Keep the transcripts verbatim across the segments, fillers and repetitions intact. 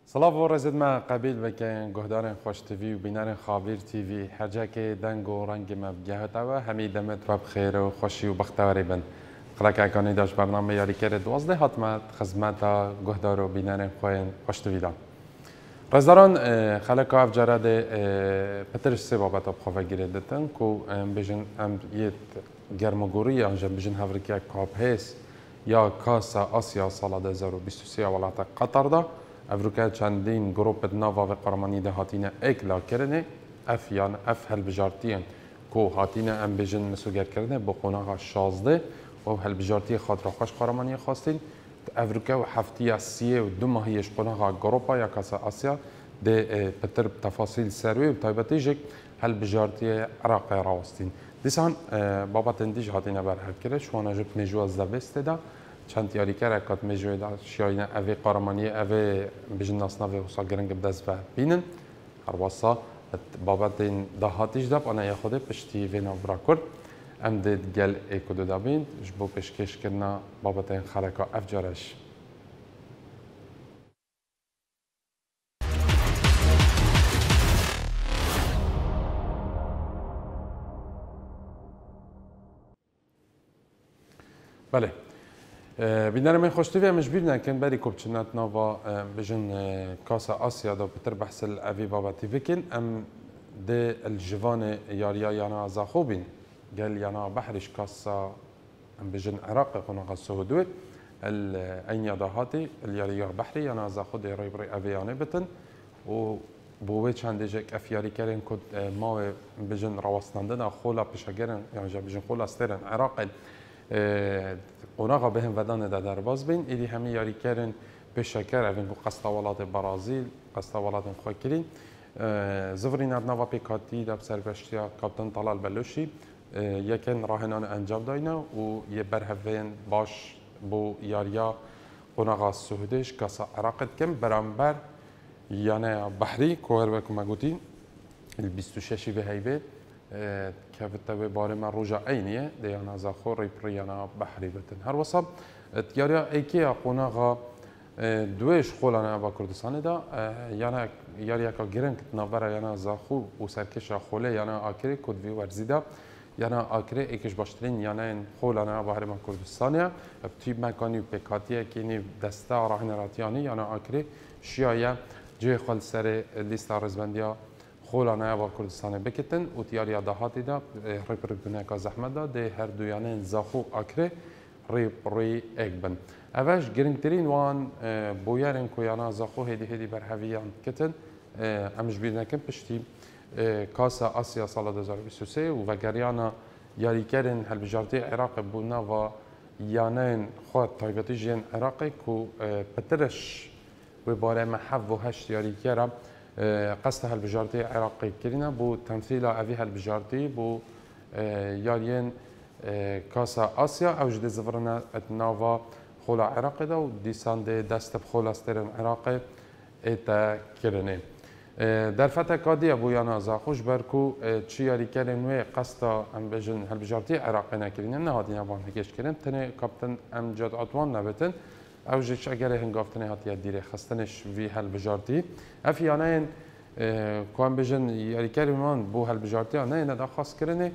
سلاف و رزد ما قبیل بکن گهدارن خوش تیوی و بینارن خاویر تیوی هر جا که دنگ و رنگ ما بگهت و همی دمت و بخیر و خوشی و بختوری بن خلاک اکانی داشت برنامه یاری کرد دوازده حتمت خدمت گهدار و بینارن خوین خوش تیوی دان رزداران خلاک اف جراد پترش سه بابت آب خواه گیردتن کو بجن ام یه گرمگوری آنجا بجن هفرکی کاب هست یا کاسا آسیا سال دو هزار و بیست و سه ولایت قطر دا افریقا چندین گروپ ناوا و قرمانی ده هاتینه اکلا کرنه اف یان اف هل بجارتیان کو هاتینه ام بجن مسوگر کرنه با قناغ شازده و هل بجارتی خاطر خوش قرمانی خواستین افریقا و هفته سیه و دو ماهیش قناغ گروپا یا کاسا آسیا ده بتر تفاصیل سروی و تایبتیجک هل بجارتی عراق راوستین دیسان بابت اندیش هاتینه برهر کرد شوانا جب مجوز دبست دا چند یاری کرد کات مجوی دا شیاینه اوی قارمانی اوی بجن ناس نوی وصا گرنگ بدست و بینن هر واسا بابت این دهاتیش داب آنها یا خوده پشتی وینا برا کرد ام دید گل ایکودو دابین جبو پشکش کرنا بابت این خلقا افجارش بله بینر من خوشتی و مش بیرن کن بری کوبچنات نوا بجن کاسا آسیا دا بتر بحث الأوی بابتی فکن ام ده الجوان یاریا یانا زاخوبین قال یانا بحرش کاسا ام بجن عراق قناق السهودوي الأين يضاهاتي الياريا بحري يانا زاخود يري بري أفياني بتن و بوي چند جك افياري كرين كود ما بجن رواسناندنا خولا بشاگرن يعني جا بجن خولا استرن عراق قناغا بهم ودان دا درباز بین ایدی همی یاری کرن بشکر اوین بو قصدا ولات برازیل قصدا ولات خوکرین زفرین ادنا و پیکاتی دا بسربشتیا کابتن طلال بلوشی یکن راهنان انجام داینا و یه برهوین باش بو یاریا قناغا السهودش کاسا عراقت کم برانبر یعنی بحری کوهر وکو مگوتین البیست و ششی به هیوه كافتا بباري من رجع عينيه ديانا زاخور ريبريانا بحري بتن هر وصب تياريا ايكيا قناغا دويش خولنا با كردستان دا يعني ياريا كا جرن كتنابرا يعني زاخو وسركشا خوله يعني اكري كود في ورزيدا يعني اكري ايكش باشترين يعني خولنا بحر من كردستان بتي مكاني بكاتيه كيني دستا راهنراتياني يعني اكري شيايا جي خال سر ليستا رزبنديا خولانه با کردستان بکتن و تیاری دهاتی دا ریپر دنیا کا زحمت دا ده هر دویانه زاخو اکره ریپ ری اکبن اوش گرنگترین وان بویارن کویانا زاخو هدی هدی بر هویان کتن امش بیرن کم پشتی کاسا آسیا سال دو هزار و بیست و سه و وگریانا یاری کردن هل بجارتی عراق بونا و یانین خود تایبتی جن عراقی کو پترش و باره محو و هشت یاری کرد قصد هالبجارتي عراقي كرينا بو تمثيل أبي هالبجارتي بو يارين كاسا آسيا أو جدي زفرنا اتنافا خولا عراقي دا و ديسان دي دست بخولا سترن عراقي اتا كرنين در فتح كادي أبو يانا زاخوش بركو چي ياري كرن وي قصد ام بجن هالبجارتي عراقي نكرينا نهادي نبان هكيش كرن تنه كابتن ام جاد عطوان نبتن او جش اگر هنگافتنه هاتی دیره خستنش وی هل بجارتی افیانه کوام بجن یاری کریمان بو هل بجارتی نه نه خاص کرنه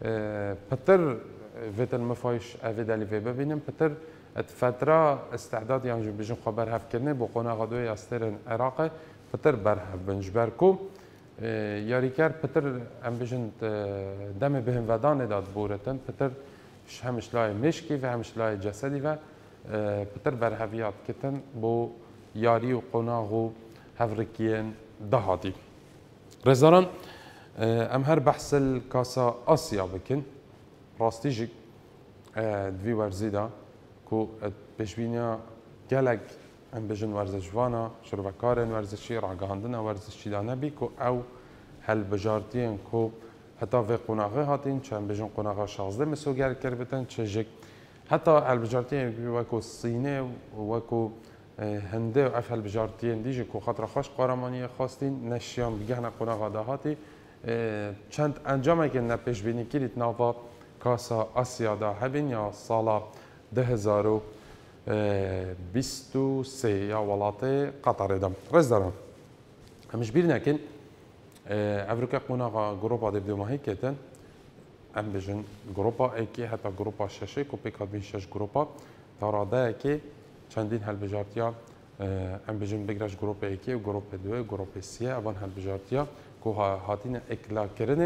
پتر ویت المفایش اوی دلی وی ببینم پتر فتره استعداد یعنی بجن خبر هف کرنه بو قناع قدوی استرن عراق پتر برهف بنجبر کو یاری کر پتر ام بجن دم بهم ودان داد بورتن پتر همش لای مشکی و همش لای جسدی و پتر برهویات کتن بو یاری و قناغ و هفرکیین دهاتی رزاران ام هر بحث الكاسا آسیا بکن راستی جی دوی ورزیدا کو بجبینیا گلگ ام بجن ورزشوانا شربکارن ورزشی راگهاندن ورزشی دانه بی کو او هل بجارتین کو حتی و قناغه هاتین چند بجن قناغه شازده مسوگر کربتن چه جک حتی البجارتين وكو الصيني وكو هنده وعف البجارتين ديجي كو خاطر خوش قارمانية خاصتين نشيان بجهنا قناغ دهاتي چند انجامه که نپیش بینی کلیت ناوا کاسا آسیا دا هبین یا سالا ده هزار و بیست و سه یا ولات قطر دم رز دارم همش بیر نکن افریقا قناع گروپا دبدو ماهی کتن ام بجن گروپا اکی حتی گروپا ششه که پیکات بین شش گروپا تاراده که چندین هل بجارتیا ام بجن بگرش گروپ اکی و گروپ دو گروپ سیه اوان هل بجارتیا که هاتین اکلا کرنه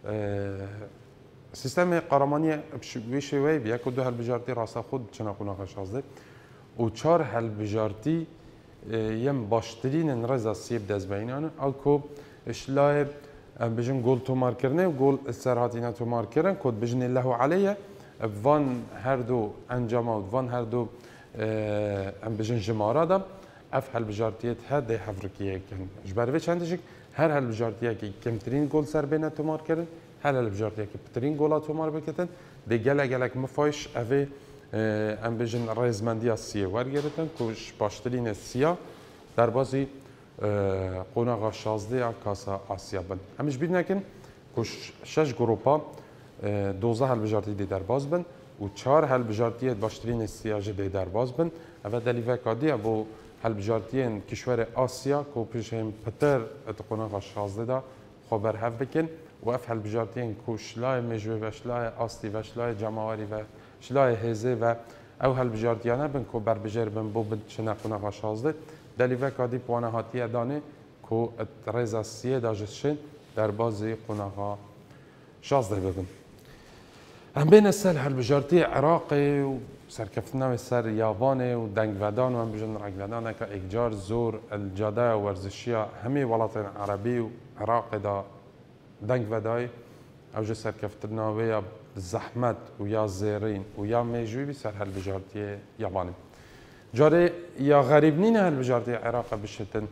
سیستم قرمانی بشوی وی بیا که دو هل بجارتی راستا خود چنا قناع شازده و چهار هل بجارتی یم باشترین رزا سیب دست بینان او که اشلای بجن گل تومار کرنه و گل سرهاتینا تومار کرن کد بجن الله علیه وان هر دو انجامات وان هر دو ام بجن جمارا دم اف هل بجارتیت هر ده حفرکیه کن جبروی چندشک هر هل بجارتیه که کمترین گل سر بینه تومار کرن هر هل بجارتیه که بترین گلا تومار بکتن ده گله گلک مفایش اوه ام بجن رزمندی سیه ورگرتن کش باشترین سیاه در بازی قناع شازده کاسا آسیا بن همش بیر نکن کش شش گروپا دوزه هل بجارتی دی در باز بن و چهار هل بجارتی باشترین سیاج دی در باز بن اول دلیل کادی ابو هل بجارتی کشور آسیا کو پیشم پتر ات قناع شازده دا خبر هف بکن و اف هل بجارتی کوشلای مجوی و شلای آستی و شلای جماوری و شلای هزه و او هل بجارتیانه بن کو بر بجر بن بو بن شنا قناع شازده دلیل کادی پوانه هاتیه دانه کو رزا سیه داجشن در بازی قناع شازده ببن. هم بین سال هل بجارتی عراقی و سرکفتنا سر یابانی و دنگ ودان و هم بجن رنگ ودان که اکجار زور الجاده و ورزشیا همه ولات عربی و عراق دا دنگ ودای اوج سرکفتنا و یا زحمت و یا زیرین و یا میجوی بی سر هل بجارتی یابانی. جاره یا غریب نینه هل بجارتی عراق بشتن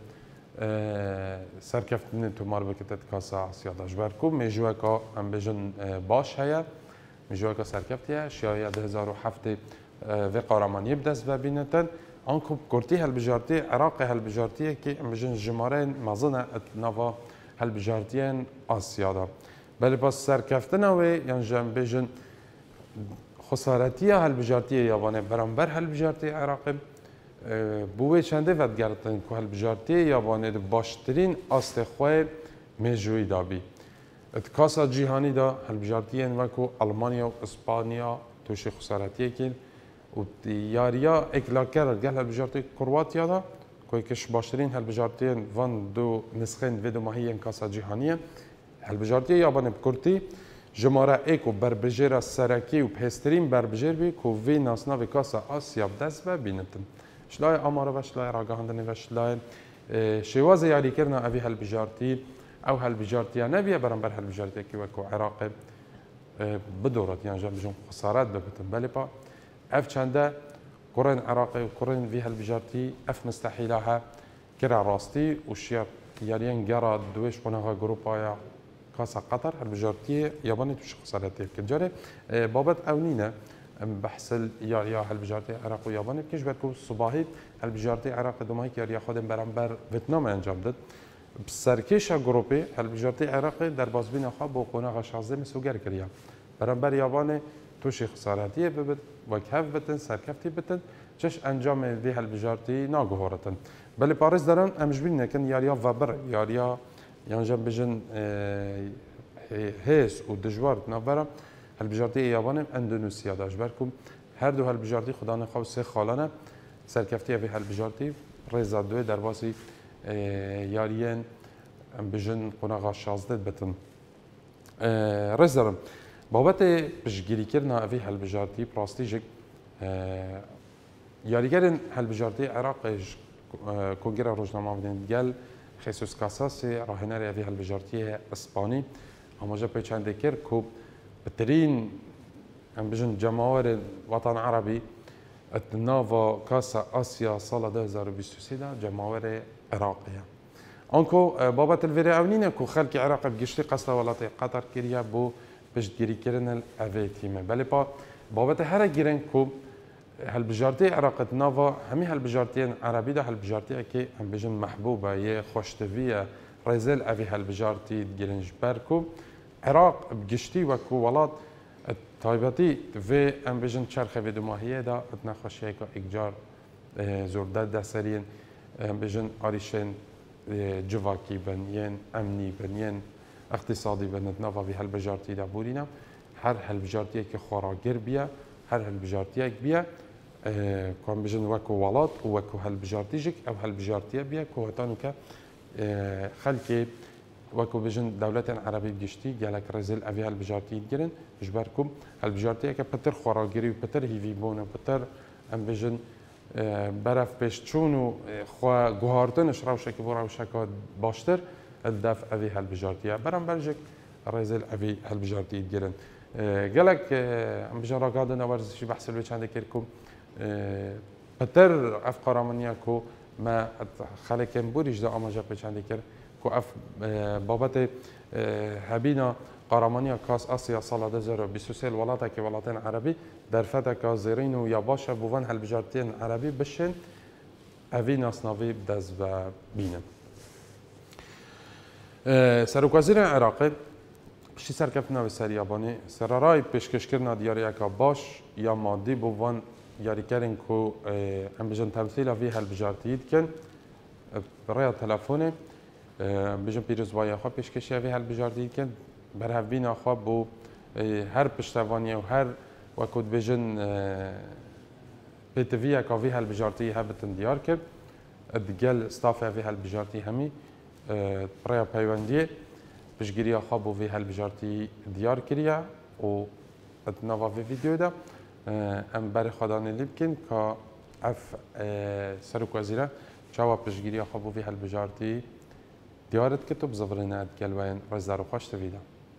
سرکفتن تومار بکتت کاسا آسیا داشت برکو میجوه که هم بجن باش هیا میجوه که سرکفتیه شیایه ده هزار و هفت و قارمانی بدست ببینتن آنکو کرتی هل بجارتی عراق هل بجارتیه که هم بجن جماره مزنه اتناوا هل بجارتیه آسیا دا بله پس سرکفتن اوه یعنی جم بجن خسارتیه هل بجارتیه یابانه برانبر هل بجارتی عراق بوی چنده ود گرتن که هل بجارتی یابانه باشترین است خواه میجوی دابی اتکاسا جیهانی دا هل بجارتی وکو آلمانیا و اسپانیا توشی خسارتیه کن و یاریا اکلا کرد گل هل بجارتی کرواتیا دا که کش باشترین هل بجارتی وان دو نسخین و دو ماهی کاسا جیهانیه هل بجارتی یابانه بکرتی جماره ایکو بربجر سرکی و پسترین بربجر بی که وی ناسنا و کاسا آسیا دست ببینتن شلای آماره و شلای راگاهندنی و شلای شواز یاری کرنا اوی هل بجارتی او هل بجارتی نبیه برانبر هل بجارتی که وکو عراق بدورت یعنی جا بجون خسارت ببتن بلی با اف چنده قرن عراقی و قرن وی هل بجارتی اف مستحیله ها کرا راستی و شیار یارین گرا دویش قناها گروپایا کاسا قطر هل بجارتی یابانی توش خسارتی که جاره بابت اونینه بحث الياريا هل بجارتي عراق ويابان بكيش بركو صباحي هل بجارتي عراق دوماي ياريا خودم برانبر فيتنام انجام داد بسرکیش گروپی هل بجارتی عراق در بازبین خواب با قناع شازده مسوگر کریا برانبر یابان توشی خسارتیه ببد و کف بتن سرکفتی بتن چش انجام وی هل بجارتی ناگهورتن بلی پاریس دارن امجبین نکن یاریا وبر یاریا یانجام بجن هیس و دجوارت نبرم هل بجارتی یابان اندونزیا داشت برکم هر دو هل بجارتی خدا نخواه سه خالانه سرکفتی وی هل بجارتی رزا دوی در باسی یاریان بجن قناع شازده بتن رزرم بابت بجگیری کرنا اوی هل بجارتی پراستیجک یاریگرن هل بجارتی عراق کنگره روزنامه بدین گل خیسوس کاساسی راهنر اوی هل بجارتی اسپانی اما جا پیچنده کرد که بترین بجن جماهیر وطن عربي النافا كاسا آسيا سال دو هزار و بیست و سه جماهیر عراقية. انكو بابت الفيري اونينه كو خلق عراق بجشتي قصة ولات قطر كريا بو بجديري كرن الافيتيمه بل با بابت هر جيرن كو هالبجارتي عراق نافا همي هالبجارتين عربي ده هالبجارتي كي هم بجن محبوبه يه خوشتويه رزل افي هالبجارتي جيرنج بركو عراق بجشتي وكو ولات تایبەتی وێ ئەم بژن چرخە وێ دوماهیەدا ئەت نەخۆشیەکە ئیکجار زۆردە دەسەرین ئەم بژن ئاریشێن جواکی بن یەن ئەمنی بن یەن اقتصادی بنت ناوی هەلبژارتیدا بورینە هەر هەلبژارتیەکی خۆراگیر بیە هەر هەلبژارتیەک بیە کۆم بژن وەکو وڵات و وەکو هەلبژارتیژێک ئەو هەلبژارتیە بیە کۆهتانکە خەلکێ وەکو بژن دەولەتێن عەرەبی گشتی گەلک ڕێزل ئەوی هەلبژارتی گرن ژبەر کوم هەلبژارتیەکە پتر خۆراگیری و پتر هیوی بوونە پتر ئەم بژن بەرەف پێشچوون و خوا گوهارتنش ڕەوشێکی بۆ ڕەوشەکە باشتر دەف ئەوی هەلبژارتیە بەرەمبەرژێک ڕێزل ئەوی هەلبژارتی گرن گەلک ئەم بژن ڕاگادنە وەرزشی بەحسل وێ چەندێک کرد کوم پتر ئەف قارامەنیە کۆ ما خەلێکێن بوریشدا ئاماژە پێ چەندێک کرد کو ئەف بابەتێ هەبینە قارامانیا کاس ئاسیا ساڵە دو هزار و بیست و سێ وڵاتێکی وڵاتێن عەرەبی دەرفەتێکە زێرین و یا باشە بووان هەلبژارتیên عەرەبی بشێن ئەوی ناسناوی دەست بە بینن. سەرۆکوەزیرە عێراقی پشتی سەرکەوتنەوە سەریابانî سەرەڕای پێشکەشکردنا دیارەیەکە باش یا مادی بووان یاریکەرên ku em bijin temsîla vî helbijartiyî dikin rêya telefonê bijin pîrozbaya xwe pêşkeşiya vê helbijartiyî dikin berhevbîna xwe bû her piştevaniye û her wekû dibêjin pêtiviyeka vî helbijartiyî hebitin diyar kir digel stafê vê helbijartî hemî rêya peywendiyê piştgiriya xwe bû vê helbijartiyî diyar kiriye û nava vê vîdyoda em berê xwedanê lê bikin ka ev serokvezîre çawa piştgiriya xwe bû vê helbijartiyî diyar dikit û bi zivrinê digel we yên rêzdar û xweş tivî de.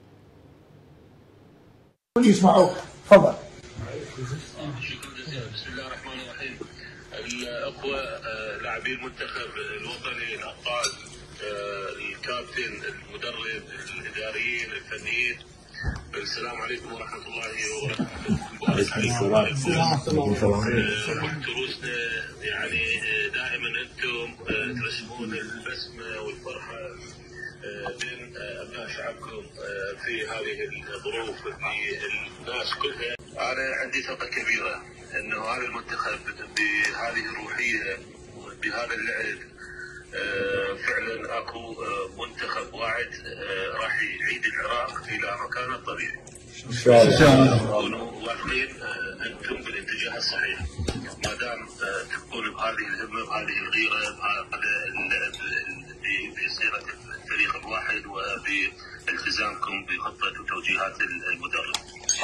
يسمعوك تفضل. شكرا جزيلا. بسم الله الرحمن الرحيم. الاخوه لاعبي المنتخب الوطني الابطال الكابتن المدرب الاداريين الفنيين السلام عليكم ورحمه الله وبركاته. وعليكم السلام ورحمه الله. تروسنا يعني دائما انتم ترسمون البسمه والفرحه بين ابناء شعبكم في هذه الظروف اللي الناس كلها. انا عندي ثقه كبيره انه هذا المنتخب بهذه الروحيه بهذا اللعب فعلا اكو منتخب واعد راح يعيد العراق الى مكانه الطبيعي. ان شاء الله. كونوا واثقين انتم بالاتجاه الصحيح. ما دام تكون بهذه الهمه بهذه الغيره بهذا اللعب بصيغه الفريق الواحد وبالتزامكم بخطه وتوجيهات المدرب.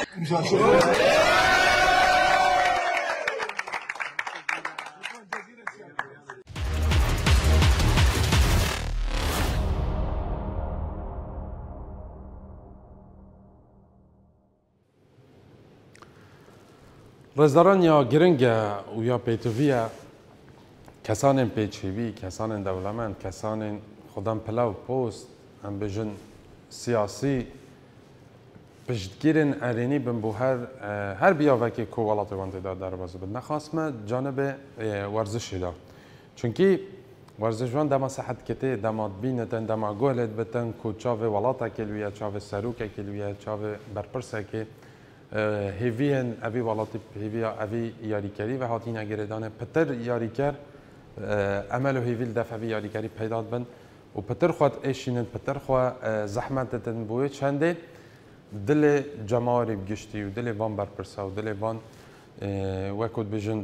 رێزداران یا گرنگە و یا پێتوڤە کەسانên پێچێوی کەسانên دەوڵەمەند کەسانên خوددان پلە و پۆست ئەم بژن سیاسی پشتگیرên ئەرێنی بن بۆ هەر هەر بیاوێکی کۆوەڵاتی wan têda derbas bin nexwastme canibê werzişê da çunkî werzişvan dema sehetketê dema bînetin dema guhelê dibitin ku çavê welatekê li ye çavê serokekê li ye çavê berpirsekê hêviyên evî welatî hêviya evî yarîkerî ve hatîne girêdanê pitir yarîker emel û hêvî li def evî yarîkerî peyda dibin û pitir xwe êşînin pitir xwe zehmet ditin bû wê çendê dilê cemarê giştî û dilê van berpirsa û dilê van wekû dibêjin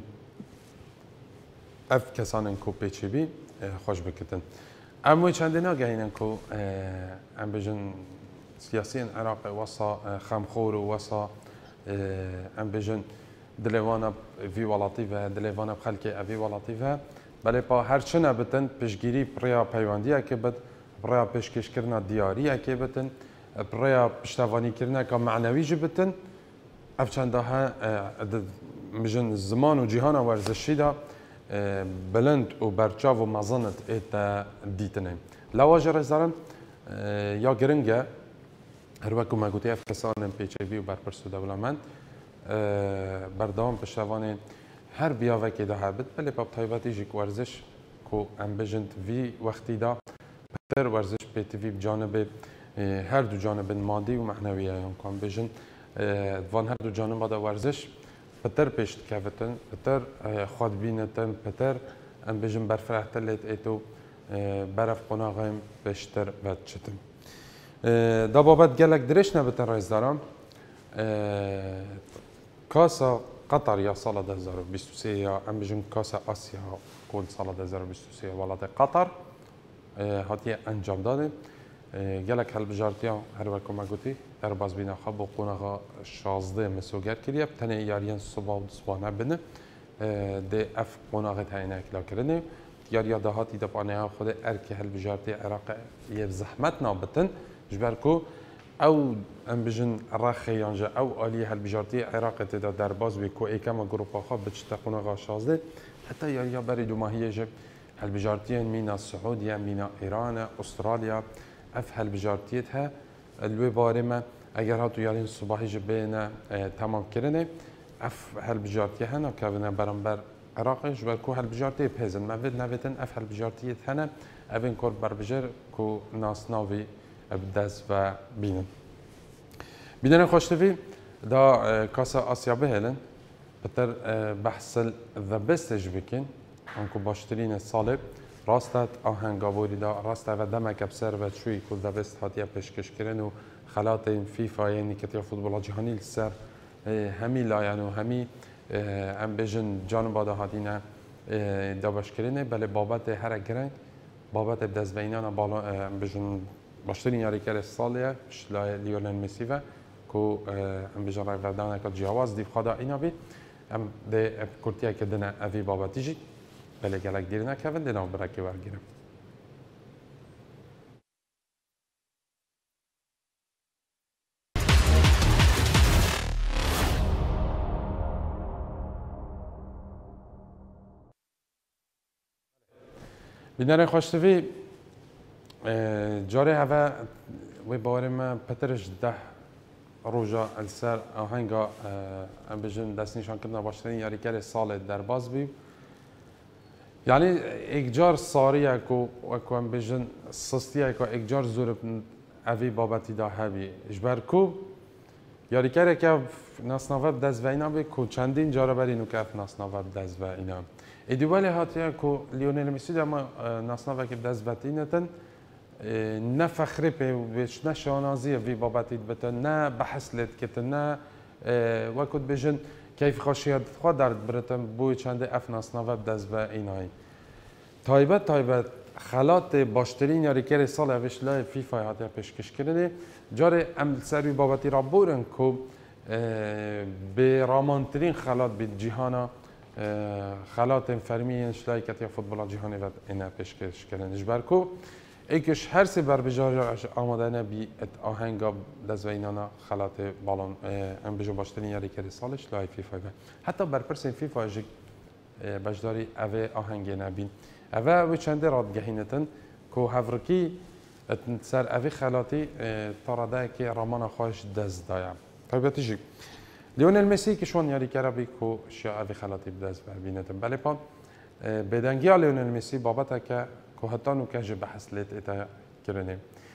ev kesanên ku pêçêbî xweş bikitin. Em wê çendê nagehînin ku em bêjin siyasiyên Iraqê wesa xemxor û wesa em bêjin dilê wan vî welatî ve dilê wan xelkê evî welatî ve belê pa her çi nebitin piştgirî rêya peywendiyekê bit rêya pêşkêşkirina diyariyekê bitin rêya piştevanîkirineka meعنewî jî bitin ev çenda he bijin ziman û cîhana werzişî da bilind û berçav û mezinit ê te dîtinê. Lawa ji rêzdaran ya giring e her wekû me gotiye ev kesanên pêçêvî û berpirs û dewlemend berdewam piştevanê her biyavekê de hebit belê pa taybetî jî werziş ku em bijin vî wextî da pitir werziş pêtivî bi canibê her du canibên madî û mehnewî yan ku em bijin وان هر دو جانب دا ورزش پتر پیش کفتن پتر خود بینتن پتر ام بجن برفرحت لیت ایتو برف قناغیم بیشتر و چتن دا بابت گلک درش نبتن رئیس دارم کاسا قطر یا سال دو هزار و بیست و سه یا ام بجن کاسا آسیا کل سال دو هزار و بیست و سه ولات قطر هاتی انجام داده گلک هل بجارتیا هر وکو ما گوتی در باز بینا خب و قناغا شازده مسوگر کریه تنه یاریان صبح و صبحانه بنه ده اف قناغت هاینه اکلا کرنه یاریا دهاتی دپانه ها خود ارکی هل بجارتی عراق یه زحمت نابتن جبرکو او ام بجن رخی یانجا او آلی هل بجارتی عراق تدا در باز بی کو ایکما گروپا خواب بچتا قناغا شازده حتی یاریا بری دو ماهیه جب هل بجارتیان مینا سعودیا مینا ایران استرالیا اف هل بجارتیت ها الوی بارمه اگر هاتو یارین صباحی جبینه تمام کرنه اف هل بجارتی هنا كابنا برانبر عراقي جبر كو هل بجارتي بهزن ما ود نوتن اف هل بجارتي هنا افين كور بربجر كو ناس ناوي ابدز و بينن بينن خوشتفي دا كاسا اسيا بهلن بتر بحث ذا بيست جبكين انكو باشترين الصالب راستت آهنگاوری دا راست و دمک بسر و شوی کل ذا بيست هاتیا پیشکش کردن و خلاط فیفا یعنی کتیا فوتبال جهانی لسر همی لایان و همی ام بجن جانب آده هاتینه دابش کرنه بله بابت هر گرنگ بابت دزبینان بالا ام بجن باشترین یاری کرد سالیه شلای لیونل مسی و کو ام بجن رای وردانه که جواز دیف خدا اینا بی ام ده کرتیه که دنه اوی بابتی جی بله گلک دیر نکوند دنه برکی ورگیرم بینره خوشتوی جاری هوا و بارم پترش ده روزا السر آهنگا ام بجن دست نشان کردن باشترین یاریگر سال در باز بی یعنی اکجار ساریه کو و ام بجن سستیه کو اکجار زور اوی بابتی دا هبی اجبر کو یاریگر که ناسناوب دست و اینا بی کو چندین جاره برینو که اف ناسناوب دست و اینا ایدوالی هاتیه که لیونل مسی دما ناسناوه که دست بتینتن نه فخری پیوش نه شانازی وی بابتید بتن نه بحث لید کتن نه وقت بجن کیف خاشیت خود درد برتن بوی چنده اف ناسناوه دست و اینای تایبت تایبت خلات باشترین یاری که سال اوش لای فیفا هاتیه پیشکش کرده جاره ام سری بابتی را بورن که به رامانترین خلات به جهانا خلات فرمی شلای کتی فوتبال جهانی و اینا پیشکش کردن اجبار کو ایکش هر سی بر بجار آماده نبی ات آهنگا دزوینانا خلات بالون ام بجو باشترین یاری که سالش لای فیفا و حتی بر پرسین فیفا جی بجداری اوه آهنگی نبین اوه و چنده رادگهینتن کو هفرکی سر اوه خلاتی تراده که رامان خواهش دز دایم طبیعتی جی لیونل مسی که شون یاری کرده بی کو شیا اوی خلاتی بدست ببینتم بله پا بدنگی لیونل مسی بابت که که حتی نو که جب حسلت ایتا کرنه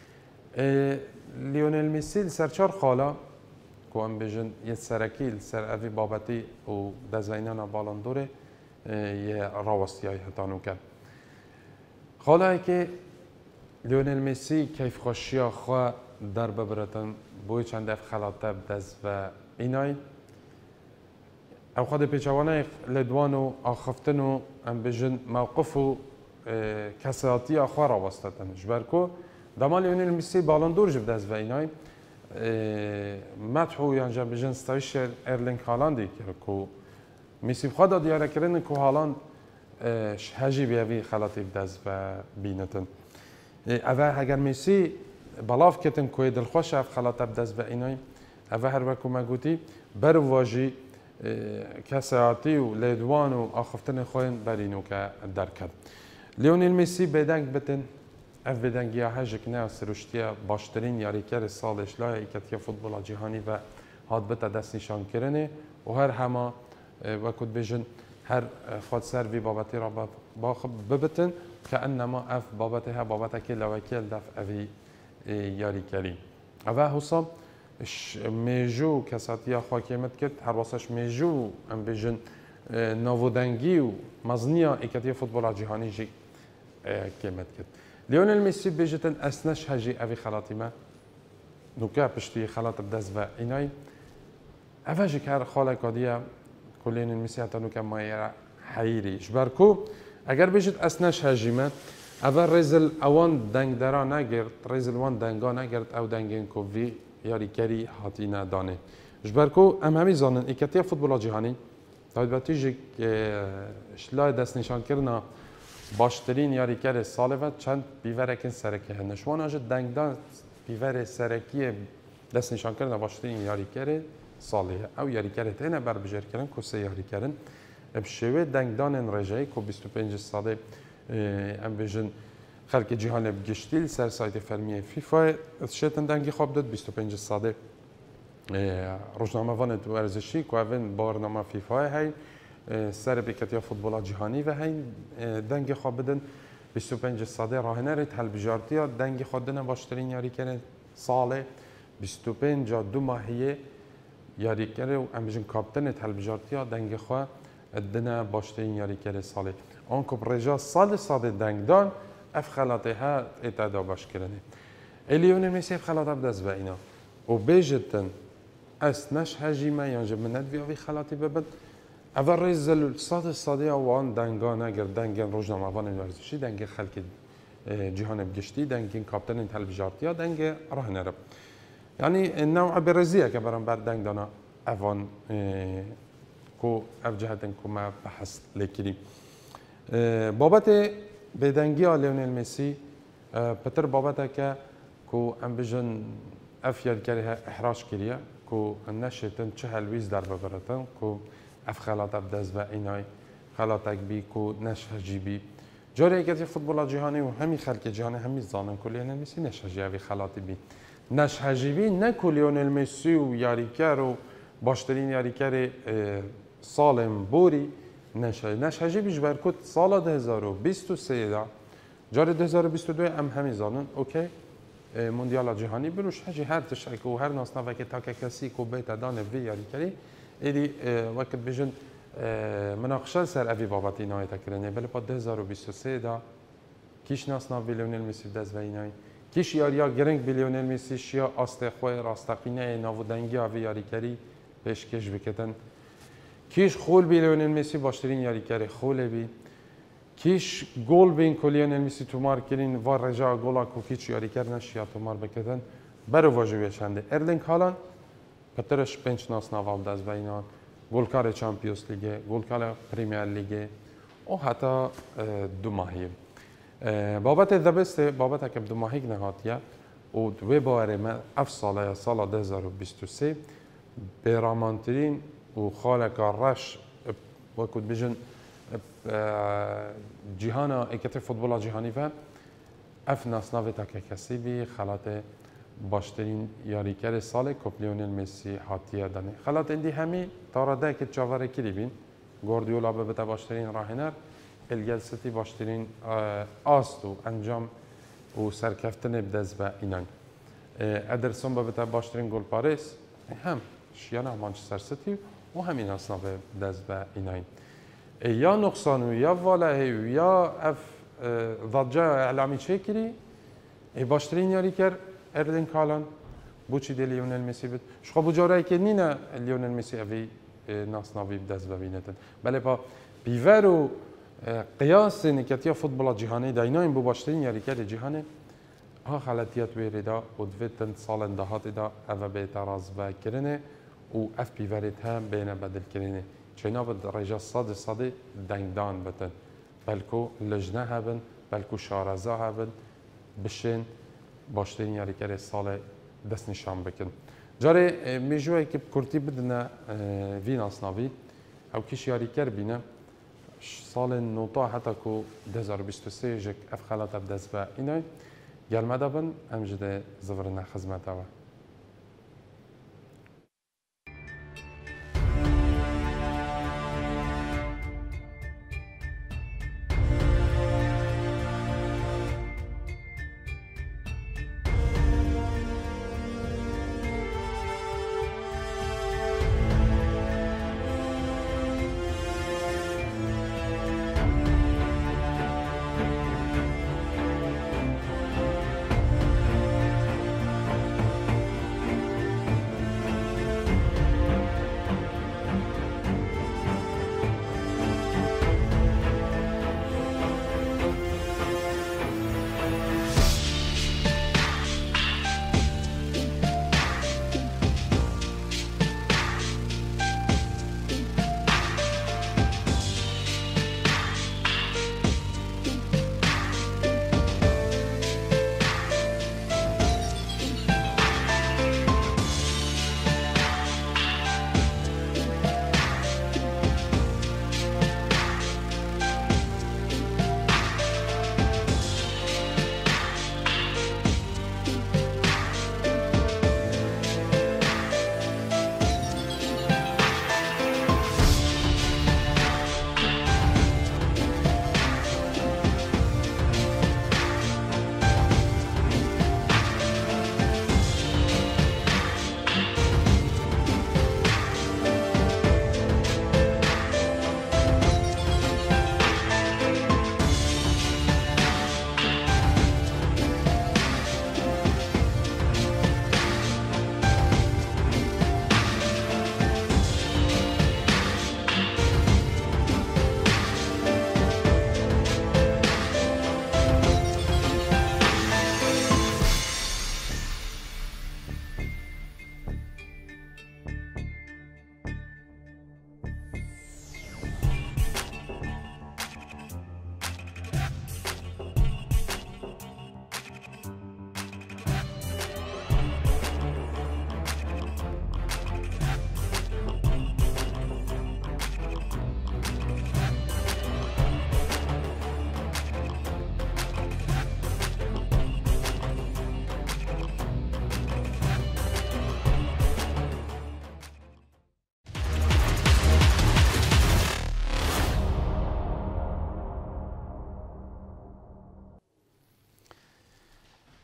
لیونل مسی سرچار خالا که ام بجن یه سرکی سر اوی بابتی و دزوینان بالاندوره یه راوستی های حتی نو که خالا که لیونل مسی کیف خوشیا خواه در ببرتن بوی چند اف خلاته بدست و اینای او خود پیچوانه لدوان و آخفتن و ام بجن موقف و کساتی آخواه را وستتن جبر کو دما لیونل مسی بالاندور جب دست و اینای مدحو یانجا بجن ستایش ارلینگ هالندی که کو مسی بخواد دیاره کرن که هالند هجی بیوی خلاتی بدست و بینتن اوه اگر مسی بلاف کتن که دلخوش اف خلاط بدست و اینای اوه هر وکو مگوتی بر واجی کساتی و لیدوان و آخفتن خوین برینو که درکد لیونل مسی بدنگ بتن اف بدنگی هجک نه سرشتیا باشترین یاریگر سالش لای ایکتیا فوتبال جهانی و هاد بتا دست نشان کرنه و هر همه وقت بجن هر خود سر وی بابتی را باخ ببتن که انما اف بابتها بابت که لوکیل دف اوی یاریگری اوه حساب میجو کساتیا خاکیمت کرد هر واسش میجو ام بیجن ناودنگی و مزنیا اکتیه فوتبال جهانی جی کیمت کرد لیونل مسی بیجتن اسنش هجی اوی خلاطی ما نوکه پشتی خلاط بدز و اینای اوجی که هر خاله کادیا لیونل مسی حتی نوکه مایه حیری جبرکو اگر بیجت اسنش هجی ما اول رزل اوان دنگ درا نگرد رزل وان دنگا نگرد او دنگین کو وی یاری کری هاتینا دانه جبرکو ام همی زانن اکتیه فوتبال جهانی داید باتیجی شلای دست نشان کردن باشترین یاری کرد ساله و چند بیورکن سرکی هنشوان آجد دنگ دان بیور سرکی دست نشان کردن باشترین یاری کرد ساله او یاری کرد اینه بر بجر کردن کسی یاری کردن بشوی دنگ دان رجایی که بیست و پنج ساله ام بجن خلق جهان بگشتیل سر سایت فرمیه فیفا شیطن دنگی خواب داد بیست و پنج ساله روزنامه وانت ورزشی که اون برنامه فیفا هی سر بیکتیا فوتبال جهانی و هی دنگ خواب بدن بیست و پنج ساله راهنه رت هل بجارتیا دنگ خود دن باشترین یاری کنه ساله بیست و پنج دو ماهیه یاری کنه و ام بجن کاپتن هل بجارتیا دنگ خواه دن باشترین یاری کنه ساله آن که برجا سال ساله دنگ دان اف خلاطه ها اتدا باش کرده لیونل مسی اف خلاطه بدز با اینا و بیجتن اس نش هجیمه یا جب من ندوی آوی خلاطی ببند اول رزل صاد صادی آوان دنگا نگر دنگن روزنامه وان ورزشی دنگ خلق جهان بگشتی دنگین کاپتن تلویزیونیا دنگ راه نرب یعنی نوع برزیه که برام بر دنگ دانا اوان کو اف جهتن کو ما بحث لکری بابت بدنگی لیونل مسی پتر بابت که کو ام بجن اف یادگاری احراج کریه کو نشتن چه هلویز در ببرتن کو اف خلاط بدز و اینای خلاطک بی کو نش هجیبی جاری اگه فوتبال جهانی و همی خلق جهانی همی زانن که لیونل مسی نش هجیبی خلاطی بی نش هجیبی نه که لیونل مسی و یاریکر و باشترین یاریکر سالم بوری نش نش هجیبی جبر کد سال دو هزار و بیست و سه دا جاری دو هزار و بیست و دو ام همی زانن اوکی موندیال جهانی بروش هجی هر تشک و هر ناس نوک تاک کسی کو بیت دان وی یاری کری ایدی وقت بجن مناقشه سر اوی بابتی نهایت کردنه بله با دو هزار و بیست و سه دا کیش ناس ناو لیونل مسی دز و اینای کیش یاریا گرنگ لیونل مسی شیا است خوی راستقینه ناودنگی اوی یاری کری پیشکش بکتن کیش خول لیونل مسی باشترین یاری کری خول بی کیش گل بین لیونل مسی تومار کردین و رجا گلا کو کیش یاری کردن شیا تومار بکتن برو واجبه چنده ارلینگ هالند پترش پنج ناس ناوال دز و اینا گلکار چامپیونز لیگ گلکار پریمیر لیگ و حتی دو ماهی بابت دبست بابت که دو ماهی نهاتیه و دو باره ما اف ساله سال دو هزار و بیست و سه برامانترین و خالق رش وقت بجن جهان اکتر فوتبال جهانی و اف ناس ناوی تا که کسی بی خلاط باشترین یاریگر سال کوپ لیونل مسی هاتیه دانه خلاط اندی همی تاراده که چاوره کلی بین گوردیولا به بتا باشترین راهنر الگل ستی باشترین آست و انجام و سرکفتن بدز و اینان ادرسون به بتا باشترین گل پاریس هم شیانه مانچستر ستی و همین اصنا به بدز و اینان یا نقصان و یا واله یا اف ضجه اعلامی چه کری باشترین یاریگر ارلینگ هالند بوچی دی لیونل مسی بود شخو بجاره که نینا لیونل مسی اوی ناس ناوی بدز ببینتن بله با بیور و قیاس نکتیا فوتبال جهانی داینا این بو باشترین یاریگر جهانی ها خلطیات ویردا و دویتن سال دهات دا اوه به اعتراض و کرنه و اف بیورت هم بین بدل کرنه چینا بود رجا صاد صاد دنگدان بتن بلکو لجنه هبن بلکو شارزه هبن بشین باشترین یاریگر سال دست نشان بکن جاره میجوه که کرتی بدنه وین اصناوی او کش یاریگر بینه سال نوتا حتی که دو هزار و بیست و سه جک اف خلاط بدز و اینای گلمه دابن امجده زورنه خزمت اوه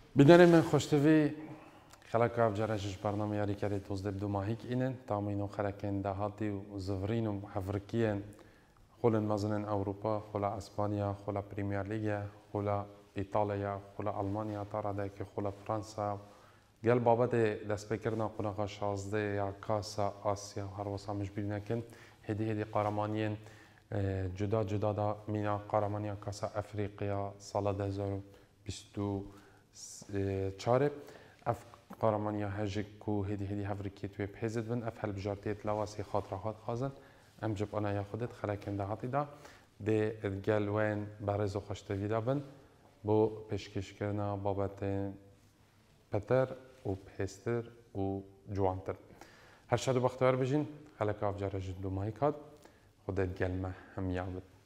بدون من خوشتوی خلق افجارش برنامه یاری کرده توز دب دو ماهی که اینن تامینو خلقین دهاتی و زفرین و حفرکیان خلن مزنن اروپا خلا اسپانیا خلا پریمیر لیگ خلا ایتالیا خلا آلمانیا تارده که خلا فرانسا گل بابت دست بکردن قناق شازده یا کاسا آسیا هر وسا مش بینکن هدی هدی قهرمانیان جدا جدا دا مینا قهرمانی کاسا افریقیا سال دو هزار و بیست و چهار اف قهرمانی هجک کو هدی هدی هفرکی توی بحزد بن اف هل بجارتیت لواسی خاطرات خازن ام جب انا یا خودت خلکن دهاتی دا ده گل وین برز و خوشتوی دا بن بو پیشکش کردن بابت پتر و پستر و جوانتر هر شاد و بختیار بجین خلک افجار جدو ماهی کاد خودت گلمه هم یابد